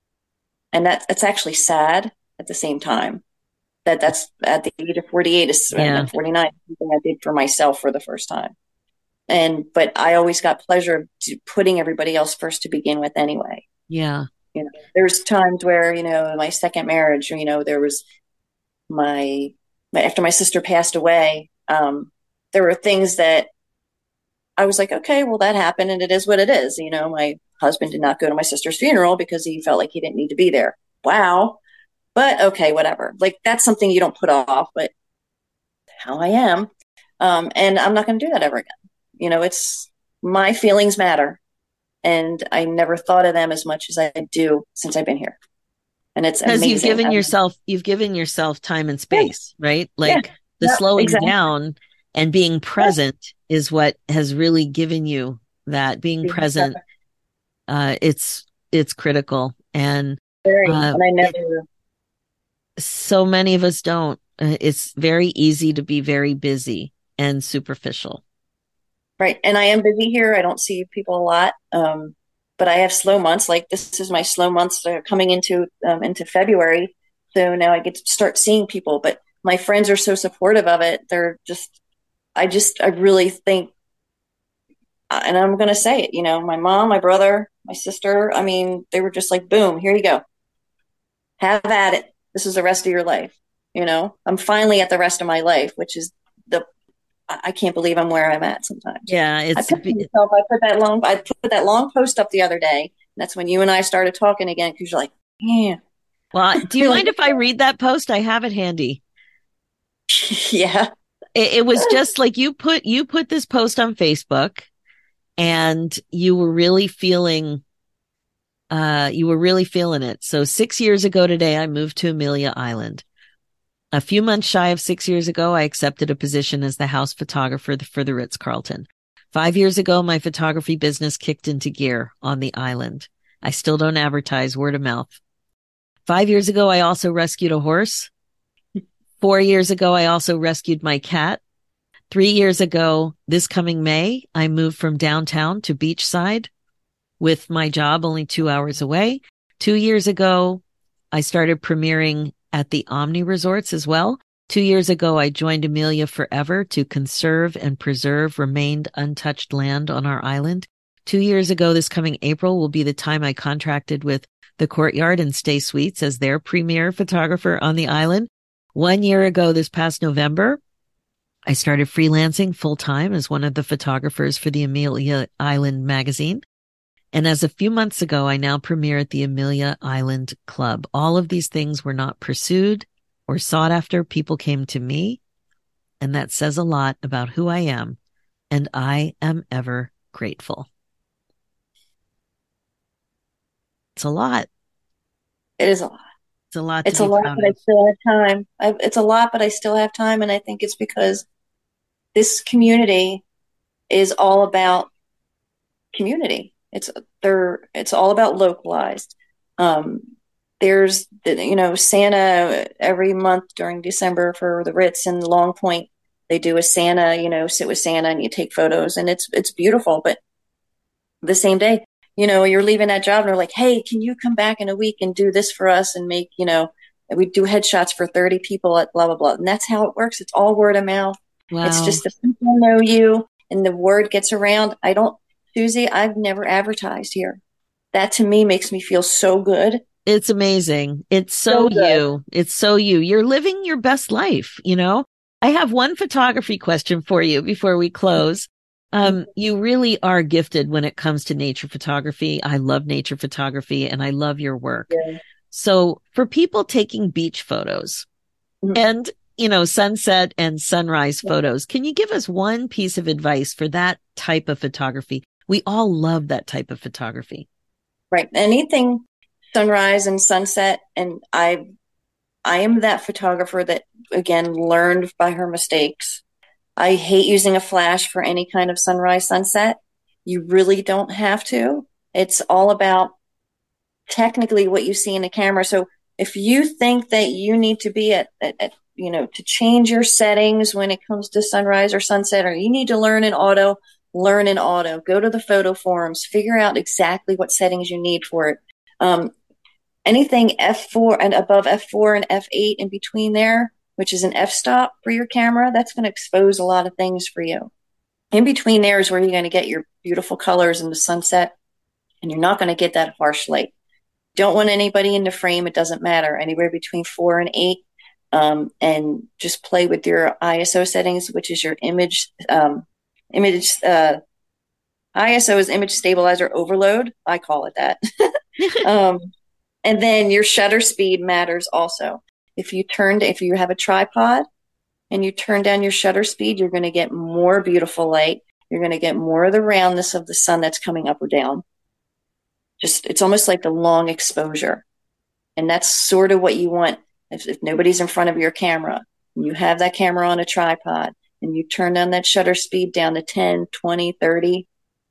And that it's actually sad at the same time that that's at the age of forty-eight is yeah. forty-nine, something I did for myself for the first time. And, but I always got pleasure of putting everybody else first to begin with anyway. Yeah. You know, there's times where, you know, my second marriage, you know, there was my, after my sister passed away, um, there were things that I was like, okay, well, that happened and it is what it is. You know, my husband did not go to my sister's funeral because he felt like he didn't need to be there. Wow. But okay, whatever. Like, that's something you don't put off, but how I am. Um, and I'm not going to do that ever again. You know, it's, my feelings matter. And I never thought of them as much as I do since I've been here. And it's because amazing. you've given I'm, yourself, you've given yourself time and space, yeah. right? Like yeah. the yeah, slowing exactly. down and being present yeah. is what has really given you that being yeah. present. Uh, it's, it's critical. And, Very, uh, and I never, it, so many of us don't. Uh, it's very easy to be very busy and superficial. Right. And I am busy here. I don't see people a lot. Um, but I have slow months. Like, this is my slow months uh, coming into, um, into February. So now I get to start seeing people, but my friends are so supportive of it. They're just, I just, I really think, and I'm going to say it, you know, my mom, my brother, my sister, I mean, they were just like, boom, here you go. Have at it. This is the rest of your life. You know, I'm finally at the rest of my life, which is the, I can't believe I'm where I'm at sometimes. Yeah. It's, I put, myself, I put that long, I put that long post up the other day. And that's when you and I started talking again. Cause you're like, yeah. Well, do you mind if I read that post? I have it handy. Yeah. It, it was just like you put, you put this post on Facebook and you were really feeling, uh, you were really feeling it. So six years ago today, I moved to Amelia Island. A few months shy of six years ago, I accepted a position as the house photographer for the Ritz-Carlton. Five years ago, my photography business kicked into gear on the island. I still don't advertise, word of mouth. Five years ago, I also rescued a horse. Four years ago, I also rescued my cat. Three years ago, this coming May, I moved from downtown to beachside with my job only two hours away. Two years ago, I started premiering at the Omni Resorts as well Two years ago, I joined Amelia Forever to conserve and preserve remained untouched land on our island. Two years ago, this coming April will be the time I contracted with the Courtyard and Stay Sweets as their premier photographer on the island. One year ago, this past November, I started freelancing full time as one of the photographers for the Amelia Island magazine. And as a few months ago, I now premiere at the Amelia Island Club. All of these things were not pursued or sought after. People came to me, and that says a lot about who I am, and I am ever grateful. It's a lot. It is a lot. It's a lot. It's to a be lot, proud but I of. still have time. I, it's a lot, but I still have time, and I think it's because this community is all about community. It's they're it's all about localized. Um, there's you know Santa every month during December for the Ritz and Long Point. They do a Santa, you know, sit with Santa and you take photos, and it's it's beautiful. But the same day, you know, you're leaving that job and they're like, hey, can you come back in a week and do this for us and make, you know, we do headshots for thirty people at blah, blah, blah. And that's how it works. It's all word of mouth. Wow. It's just the people know you and the word gets around. I don't, Susie, I've never advertised here. That to me makes me feel so good. It's amazing. It's so, So you. It's so you. You're living your best life, you know? I have one photography question for you before we close. Um, you really are gifted when it comes to nature photography. I love nature photography and I love your work. Yeah. So for people taking beach photos Mhm. and, you know, sunset and sunrise photos, can you give us one piece of advice for that type of photography? We all love that type of photography. Right. Anything sunrise and sunset. And I, I am that photographer that, again, learned by her mistakes. I hate using a flash for any kind of sunrise, sunset. You really don't have to. It's all about technically what you see in the camera. So if you think that you need to be at, at, at you know, to change your settings when it comes to sunrise or sunset, or you need to learn in auto, learn in auto, go to the photo forums, figure out exactly what settings you need for it. Um, anything F four and above F four and F eight in between there, which is an f-stop for your camera, that's going to expose a lot of things for you. In between there is where you're going to get your beautiful colors in the sunset, and you're not going to get that harsh light. Don't want anybody in the frame. It doesn't matter. Anywhere between four and eight. Um, and just play with your I S O settings, which is your image, um, image, uh, I S O is image stabilizer overload. I call it that. um, and then your shutter speed matters also. If you turned, if you have a tripod and you turn down your shutter speed, you're going to get more beautiful light. You're going to get more of the roundness of the sun that's coming up or down. Just, it's almost like the long exposure. And that's sort of what you want. If, if nobody's in front of your camera, and you have that camera on a tripod and you turn down that shutter speed down to ten, twenty, thirty,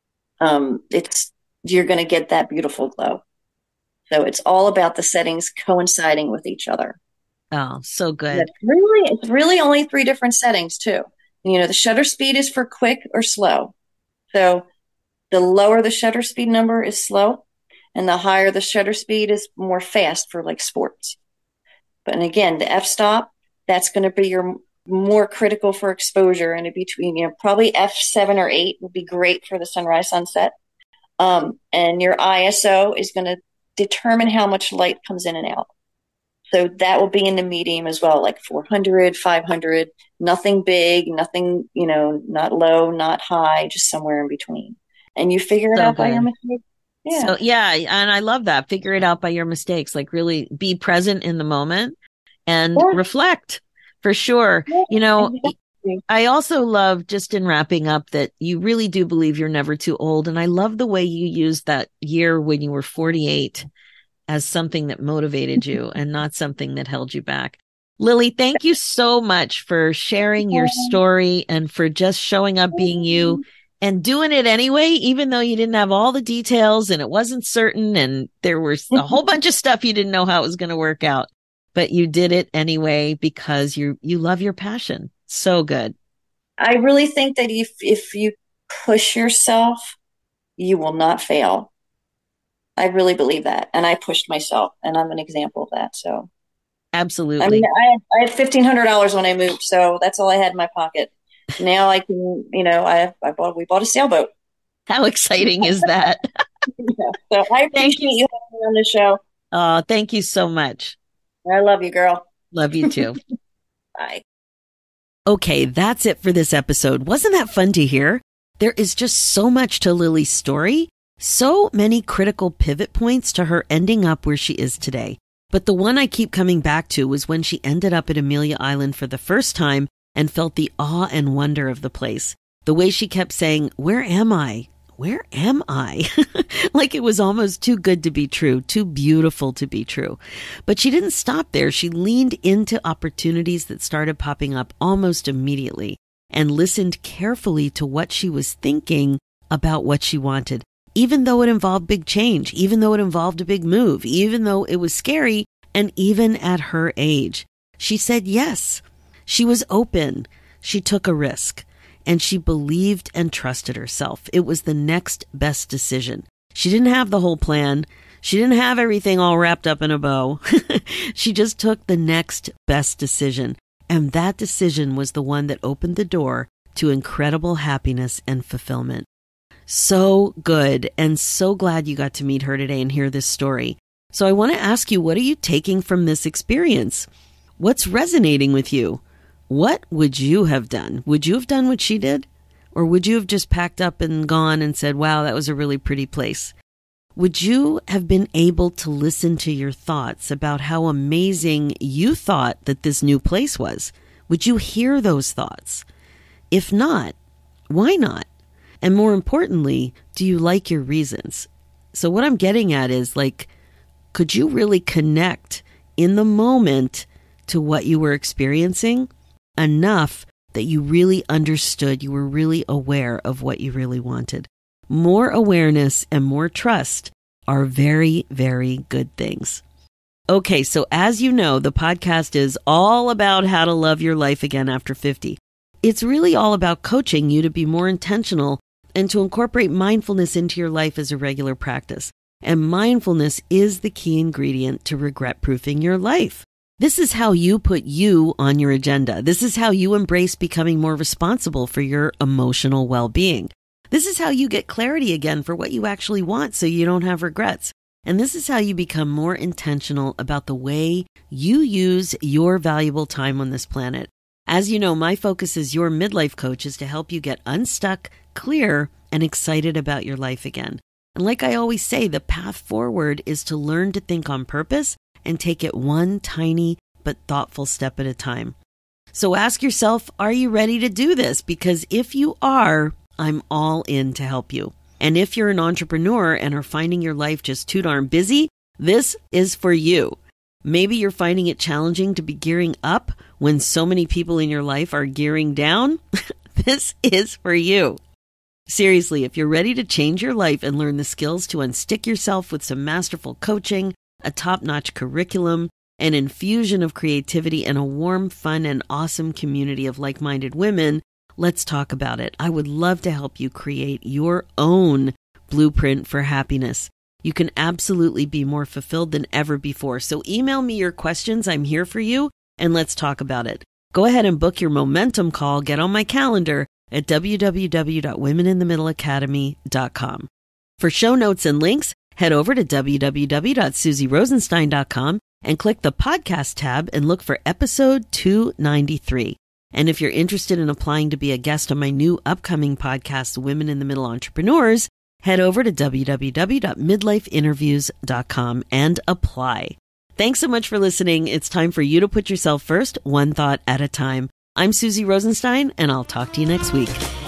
um, it's, you're going to get that beautiful glow. So it's all about the settings coinciding with each other. Oh, so good. That's really, it's really only three different settings too. You know, the shutter speed is for quick or slow. So the lower the shutter speed number is slow, and the higher the shutter speed is more fast for like sports. But and again, the f-stop, that's going to be your more critical for exposure, and in between, you know, probably F seven or eight would be great for the sunrise sunset. Um, and your I S O is going to determine how much light comes in and out. So that will be in the medium as well, like four hundred, five hundred, nothing big, nothing, you know, not low, not high, just somewhere in between. And you figure it So out by good. your mistakes. Yeah. So yeah, and I love that. Figure it out by your mistakes. Like really be present in the moment and Yeah. reflect for sure. Yeah, You know, exactly. I also love, just in wrapping up, that you really do believe you're never too old. And I love the way you used that year when you were forty-eight as something that motivated you and not something that held you back. Lilly, thank you so much for sharing your story and for just showing up being you and doing it anyway, even though you didn't have all the details and it wasn't certain and there was a whole bunch of stuff you didn't know how it was going to work out. But you did it anyway because you you love your passion. So good. I really think that if if you push yourself, you will not fail. I really believe that. And I pushed myself, and I'm an example of that. So Absolutely. I mean, I, I had fifteen hundred dollars when I moved, so that's all I had in my pocket. Now I can, you know, I, I bought, we bought a sailboat. How exciting is that? Yeah. So I Thank appreciate you. you having me on the show. Oh, thank you so much. I love you, girl. Love you too. Bye. Okay, that's it for this episode. Wasn't that fun to hear? There is just so much to Lilly's story, so many critical pivot points to her ending up where she is today. But the one I keep coming back to was when she ended up at Amelia Island for the first time and felt the awe and wonder of the place. The way she kept saying, "Where am I? Where am I?" Like it was almost too good to be true, too beautiful to be true. But she didn't stop there. She leaned into opportunities that started popping up almost immediately and listened carefully to what she was thinking about what she wanted, even though it involved big change, even though it involved a big move, even though it was scary, and even at her age. She said yes. She was open. She took a risk. And she believed and trusted herself. It was the next best decision. She didn't have the whole plan. She didn't have everything all wrapped up in a bow. She just took the next best decision. And that decision was the one that opened the door to incredible happiness and fulfillment. So good, and so glad you got to meet her today and hear this story. So I want to ask you, what are you taking from this experience? What's resonating with you? What would you have done? Would you have done what she did? Or would you have just packed up and gone and said, wow, that was a really pretty place? Would you have been able to listen to your thoughts about how amazing you thought that this new place was? Would you hear those thoughts? If not, why not? And more importantly, do you like your reasons? So what I'm getting at is, like, could you really connect in the moment to what you were experiencing enough that you really understood, you were really aware of what you really wanted? More awareness and more trust are very, very good things. Okay, so as you know, the podcast is all about how to love your life again after fifty. It's really all about coaching you to be more intentional and to incorporate mindfulness into your life as a regular practice. And mindfulness is the key ingredient to regret-proofing your life. This is how you put you on your agenda. This is how you embrace becoming more responsible for your emotional well-being. This is how you get clarity again for what you actually want so you don't have regrets. And this is how you become more intentional about the way you use your valuable time on this planet. As you know, my focus as your midlife coach is to help you get unstuck, clear, and excited about your life again. And like I always say, the path forward is to learn to think on purpose and take it one tiny but thoughtful step at a time. So ask yourself, are you ready to do this? Because if you are, I'm all in to help you. And if you're an entrepreneur and are finding your life just too darn busy, this is for you. Maybe you're finding it challenging to be gearing up when so many people in your life are gearing down. This is for you. Seriously, if you're ready to change your life and learn the skills to unstick yourself with some masterful coaching, a top-notch curriculum, an infusion of creativity, and a warm, fun, and awesome community of like-minded women, let's talk about it. I would love to help you create your own blueprint for happiness. You can absolutely be more fulfilled than ever before. So email me your questions. I'm here for you, and let's talk about it. Go ahead and book your momentum call. Get on my calendar at w w w dot women in the middle academy dot com. For show notes and links, head over to w w w dot susie rosenstein dot com and click the podcast tab and look for episode two ninety-three. And if you're interested in applying to be a guest on my new upcoming podcast, Women in the Middle Entrepreneurs, head over to w w w dot midlife interviews dot com and apply. Thanks so much for listening. It's time for you to put yourself first, one thought at a time. I'm Susie Rosenstein, and I'll talk to you next week.